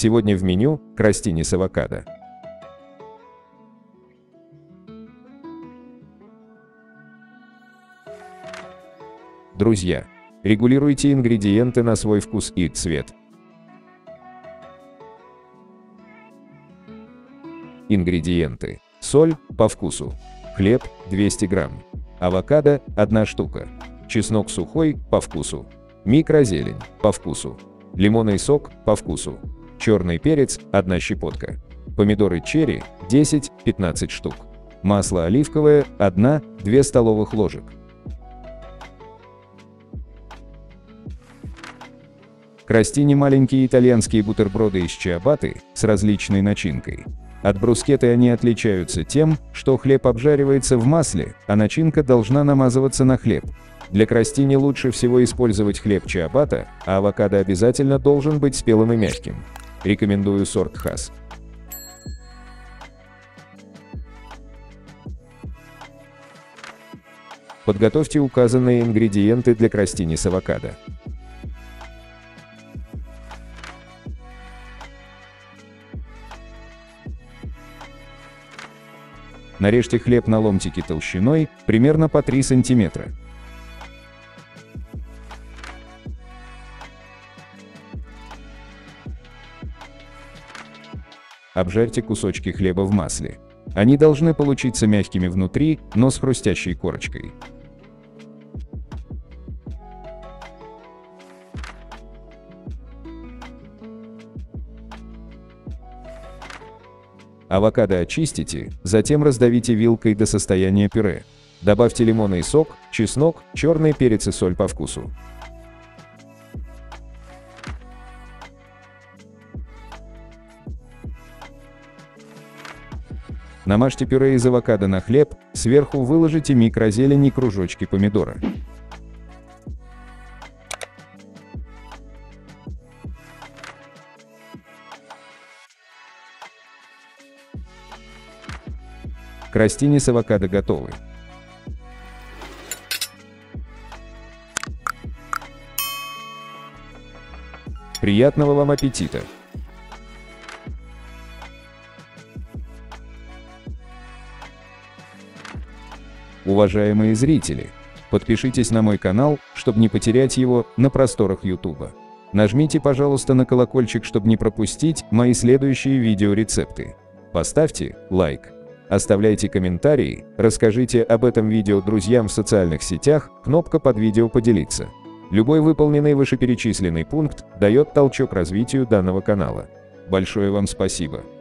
Сегодня в меню – крастини с авокадо. Друзья, регулируйте ингредиенты на свой вкус и цвет. Ингредиенты. Соль по вкусу. Хлеб 200 грамм. Авокадо 1 штука. Чеснок сухой по вкусу. Микрозелень по вкусу. Лимонный сок по вкусу. Черный перец 1 щепотка. Помидоры черри 10-15 штук. Масло оливковое 1-2 столовых ложек. Крастини – маленькие итальянские бутерброды из чиабатты с различной начинкой. От брускетты они отличаются тем, что хлеб обжаривается в масле, а начинка должна намазываться на хлеб. Для крастини лучше всего использовать хлеб чиабатта, а авокадо обязательно должен быть спелым и мягким. Рекомендую сорт Хас. Подготовьте указанные ингредиенты для крастини с авокадо. Нарежьте хлеб на ломтики толщиной примерно по 3 см. Обжарьте кусочки хлеба в масле. Они должны получиться мягкими внутри, но с хрустящей корочкой. Авокадо очистите, затем раздавите вилкой до состояния пюре. Добавьте лимонный сок, чеснок, черный перец и соль по вкусу. Намажьте пюре из авокадо на хлеб, сверху выложите микрозелень и кружочки помидора. Крастини с авокадо готовы. Приятного вам аппетита! Уважаемые зрители, подпишитесь на мой канал, чтобы не потерять его на просторах YouTube. Нажмите, пожалуйста, на колокольчик, чтобы не пропустить мои следующие видеорецепты. Поставьте лайк. Оставляйте комментарии, расскажите об этом видео друзьям в социальных сетях, кнопка под видео «Поделиться». Любой выполненный вышеперечисленный пункт дает толчок развитию данного канала. Большое вам спасибо!